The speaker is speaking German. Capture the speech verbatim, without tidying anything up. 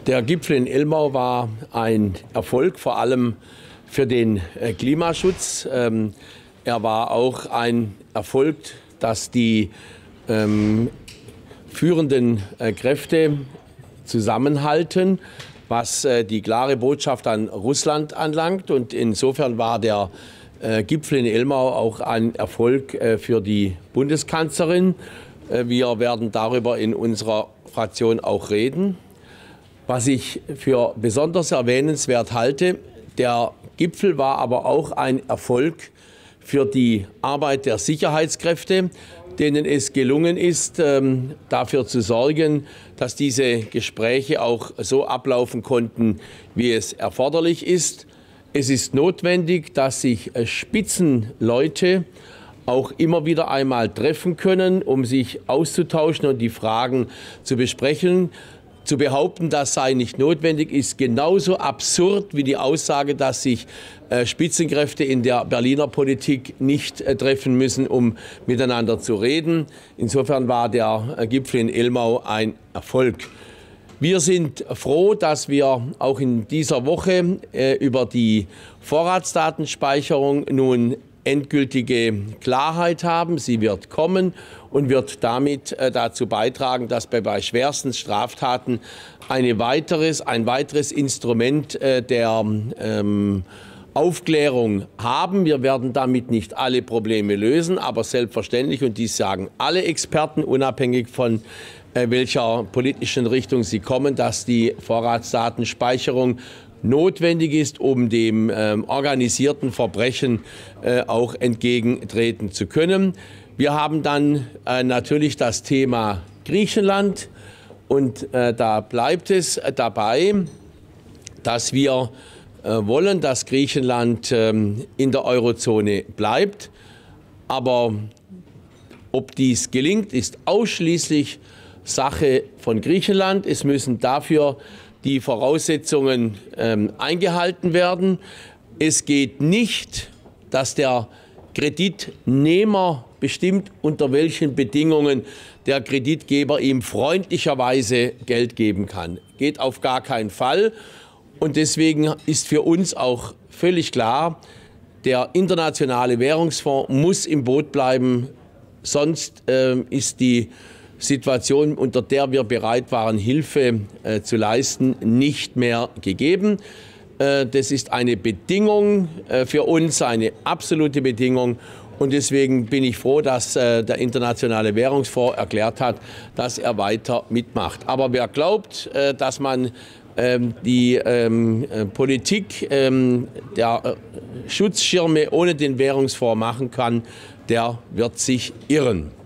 Der Gipfel in Elmau war ein Erfolg, vor allem für den Klimaschutz. Er war auch ein Erfolg, dass die ähm, führenden Kräfte zusammenhalten, was äh, die klare Botschaft an Russland anlangt. Und insofern war der äh, Gipfel in Elmau auch ein Erfolg äh, für die Bundeskanzlerin. Äh, wir werden darüber in unserer Fraktion auch reden. Was ich für besonders erwähnenswert halte, der Gipfel war aber auch ein Erfolg für die Arbeit der Sicherheitskräfte, denen es gelungen ist, ähm, dafür zu sorgen, dass diese Gespräche auch so ablaufen konnten, wie es erforderlich ist. Es ist notwendig, dass sich äh, Spitzenleute auch immer wieder einmal treffen können, um sich auszutauschen und die Fragen zu besprechen. Zu behaupten, das sei nicht notwendig, ist genauso absurd wie die Aussage, dass sich äh, Spitzenkräfte in der Berliner Politik nicht äh, treffen müssen, um miteinander zu reden. Insofern war der äh, Gipfel in Elmau ein Erfolg. Wir sind froh, dass wir auch in dieser Woche äh, über die Vorratsdatenspeicherung nun endgültige Klarheit haben. Sie wird kommen und wird damit äh, dazu beitragen, dass wir bei schwersten Straftaten eine weiteres, ein weiteres Instrument äh, der ähm, Aufklärung haben. Wir werden damit nicht alle Probleme lösen, aber selbstverständlich, und dies sagen alle Experten, unabhängig von äh, welcher politischen Richtung sie kommen, dass die Vorratsdatenspeicherung notwendig ist, um dem ähm, organisierten Verbrechen äh, auch entgegentreten zu können. Wir haben dann äh, natürlich das Thema Griechenland und äh, da bleibt es dabei, dass wir äh, wollen, dass Griechenland äh, in der Eurozone bleibt. Aber ob dies gelingt, ist ausschließlich Sache von Griechenland. Es müssen dafür die Voraussetzungen ähm, eingehalten werden. Es geht nicht, dass der Kreditnehmer bestimmt, unter welchen Bedingungen der Kreditgeber ihm freundlicherweise Geld geben kann. Geht auf gar keinen Fall. Und deswegen ist für uns auch völlig klar, der Internationale Währungsfonds muss im Boot bleiben. Sonst äh, ist die Situation, unter der wir bereit waren, Hilfe äh, zu leisten, nicht mehr gegeben. Äh, das ist eine Bedingung äh, für uns, eine absolute Bedingung. Und deswegen bin ich froh, dass äh, der Internationale Währungsfonds erklärt hat, dass er weiter mitmacht. Aber wer glaubt, äh, dass man ähm, die ähm, äh, Politik ähm, der äh, Schutzschirme ohne den Währungsfonds machen kann, der wird sich irren.